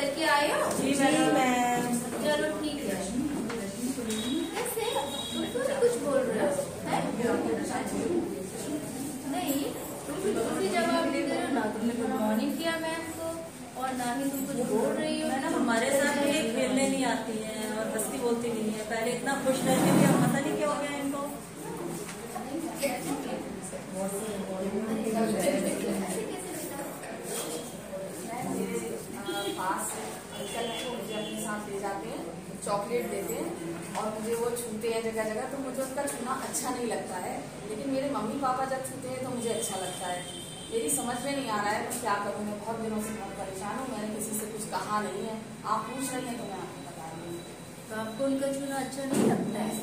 करके आए हो? जी मैम। चलो ठीक है। ऐसे तुम क्यों नहीं कुछ बोल रहे हो? नहीं, तुम बिल्कुल भी जवाब नहीं दे रहे हो। ना तुमने गुड मॉर्निंग किया मैम को, और ना ही तुम कुछ बोल रही हो। मैडम हमारे साथ ये खेलने नहीं आती है और बस्ती बोलती नहीं है। पहले इतना खुश रहती थी, अब पता नहीं क्या हो गया इनको। पास अंकल है वो मुझे अपने साथ ले जाते हैं, चॉकलेट देते हैं और मुझे वो छूते हैं जगह जगह, तो मुझे उनका छूना अच्छा नहीं लगता है। लेकिन मेरे मम्मी पापा जब छूते हैं तो मुझे अच्छा लगता है। मेरी समझ में नहीं आ रहा है मैं क्या करूँ। मैं बहुत दिनों से बहुत परेशान हूँ। मैंने किसी से कुछ कहा नहीं है, आप पूछ रही हैं तो मैं आपको बता रही हूँ। तो आपको उनका छूना अच्छा नहीं लगता है?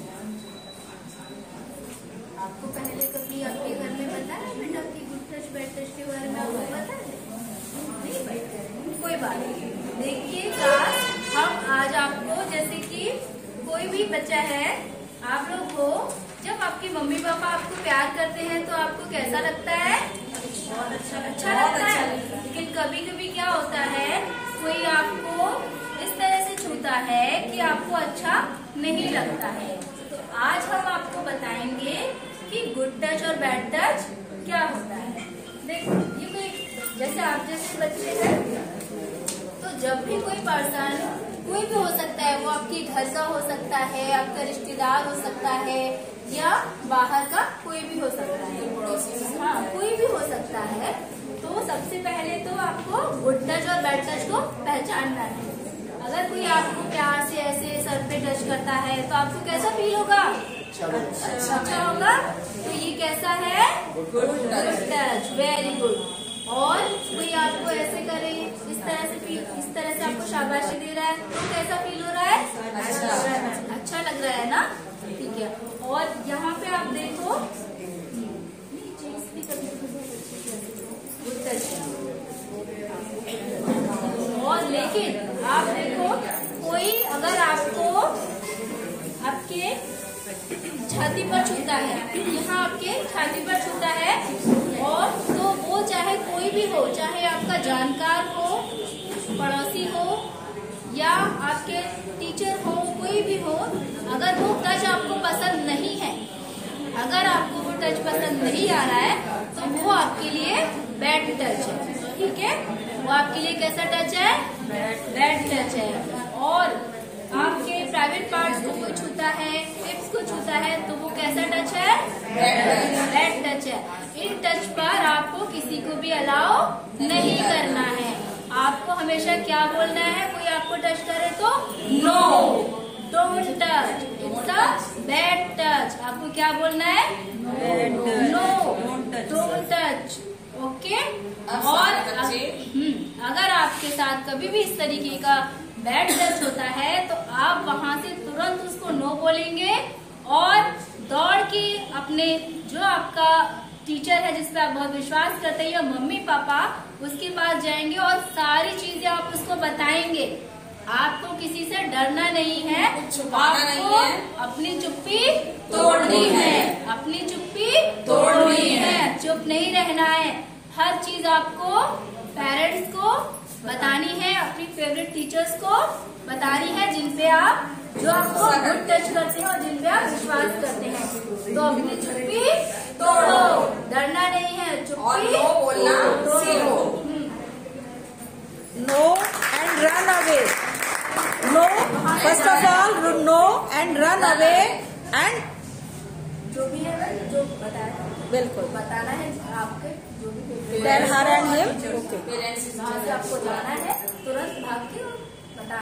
आपको पहले कभी आपके घर में बताया बेटा कि गुड टच बैड टच के बारे में आपको पता है? नहीं पता। कोई बात नहीं। देखिए क्लास, हम आज आपको, जैसे कि कोई भी बच्चा है, आप लोग को जब आपके मम्मी पापा आपको प्यार करते हैं तो आपको कैसा लगता है? बहुत अच्छा लगता है। लेकिन कभी कभी क्या होता है, कोई आपको इस तरह से छूता है कि आपको अच्छा नहीं लगता है। तो आज हम आपको बताएंगे कि गुड टच और बैड टच क्या होता है। देखो, ये कोई जैसे आप जैसे बच्चे हैं, तो जब भी कोई पर्सन, कोई भी हो सकता है, वो आपके घर का हो सकता है, आपका रिश्तेदार हो सकता है, या बाहर का कोई भी हो सकता है, हाँ कोई भी हो सकता है। तो सबसे पहले तो आपको गुड टच और बैड टच को पहचानना है। अगर कोई आपको प्यार से ऐसे सर पे टच करता है तो आपको कैसा फील होगा? अच्छा होगा। तो ये कैसा है? Good touch, very good. और कोई आपको ऐसे करे, इस तरह से आपको शाबाशी दे रहा है तो कैसा फील हो रहा है? अच्छा लग रहा है ना? ठीक है। और यहाँ पे आप देखो, गुड टच। और लेकिन आप देखो, कोई अगर आपको आपके छाती पर छूता है, यहाँ आपके छाती पर छूता है, और तो वो चाहे कोई भी हो, चाहे आपका जानकार हो, पड़ोसी हो, या आपके टीचर हो, कोई भी हो, अगर वो टच आपको पसंद नहीं है, अगर आपको वो टच पसंद नहीं आ रहा है, तो वो आपके लिए बैड टच है। ठीक है, वो आपके लिए कैसा टच है? बैड टच है। और आपके प्राइवेट पार्ट्स को कोई छूता है, हिप्स को छूता है, तो वो कैसा टच है? बैड टच है। इन टच पर आपको किसी को भी अलाउ नहीं करना है। आपको हमेशा क्या बोलना है? कोई आपको टच करे तो no, don't touch, it's a bad touch. आपको क्या बोलना है? No, don't touch. ओके। और अगर आपके साथ कभी भी इस तरीके का बैड टच होता है तो आप वहाँ से तुरंत उसको नो बोलेंगे और दौड़ के अपने जो आपका टीचर है, जिस पे आप बहुत विश्वास करते हैं, या मम्मी पापा, उसके पास जाएंगे और सारी चीजें आप उसको बताएंगे। आपको किसी से डरना नहीं है, आपको अपनी चुप्पी तोड़नी है, अपनी चुप्पी तोड़नी है, चुप नहीं रहना है। हर चीज आपको पेरेंट्स को बतानी है, अपनी फेवरेट टीचर्स को बतानी है, जिनपे आप, जो आपको गुड टच करते हैं और जिनपे आप विश्वास करते हैं। तो अपनी चुप्पी तोड़ो, डरना नहीं है, चुप्पी नो बोलना सीखो। No and run away. No, first of all no and run away, and जो भी है जो बताया, बिल्कुल बताना है आपके जो भी tell her and him. Parents, जहाँ से आपको जाना है तुरंत भाग के